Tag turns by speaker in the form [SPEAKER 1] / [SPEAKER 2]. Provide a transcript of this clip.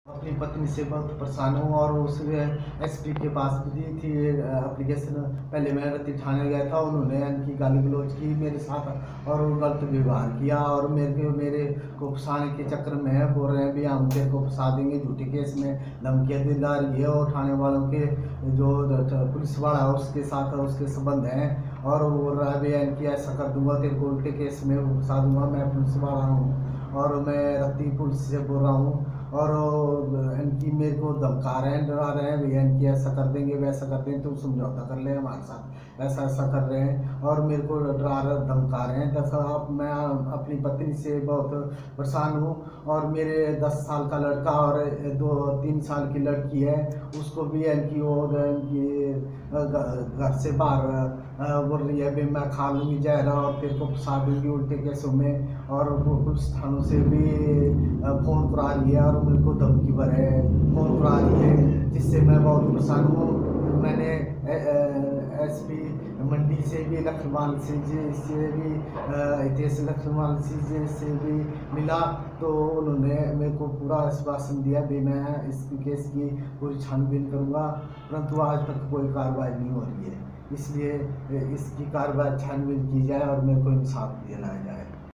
[SPEAKER 1] अपनी पत्नी से बहुत परेशान हूँ और उस एसपी के पास भी दी थी एप्लीकेशन। पहले मैं रत्ती थाने गया था, उन्होंने इनकी गाली गलौज की मेरे साथ और गलत व्यवहार किया और मेरे को फंसाने के चक्कर में बोल रहे हैं भी हम तेरे को फंसा देंगे, झूठे केस में धमकियाँ दिला रही है और थाने वालों के जो पुलिस वाला है उसके साथ उसके संबंध हैं और वो बोल रहा है भी इनकी ऐसा कर दूंगा, तेरे को उल्टे केस में फंसा दूंगा। मैं पुलिस वाला हूँ और मैं रत्ती पुलिस से बोल रहा हूँ और इनकी मेरे को धमका रहे हैं, डरा रहे हैं भैया इनकी ऐसा कर देंगे वैसा कर देंगे, तुम समझौता कर ले हमारे साथ, ऐसा ऐसा कर रहे हैं और मेरे को डरा रहे धमका रहे हैं। दस आप मैं अपनी पत्नी से बहुत परेशान हूँ और मेरे 10 साल का लड़का और 2-3 साल की लड़की है, उसको भी इनकी और इनकी घर से बाहर बोल रही है भी मैं खा लूँगी जहर और तेरे को फंसा दूँगी उल्टे केसों में, और वो पुलिस थानों से भी फ़ोन करा रही है और मेरे को धमकी भर है फ़ोन करा रही है, जिससे मैं बहुत परेशान हूँ। मैंने एसपी मंडी से भी लखनवाल से भी हितेश लखनवाल से भी मिला, तो उन्होंने मेरे को पूरा आश्वासन दिया भी मैं इस केस की पूरी छानबीन करूँगा, परंतु आज तक कोई कार्रवाई नहीं हो रही है। इसलिए इसकी कार्रवाई छानबीन की जाए और मेरे को इंसाफ दिलाया जाए।